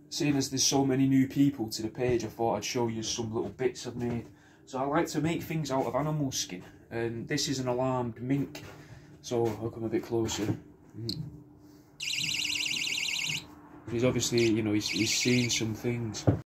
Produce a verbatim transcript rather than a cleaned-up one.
seeing as there's so many new people to the page, I thought I'd show you some little bits I've made. So I like to make things out of animal skin, and this is an alarmed mink, so I'll come a bit closer. He's obviously, you know, he's, he's seen some things.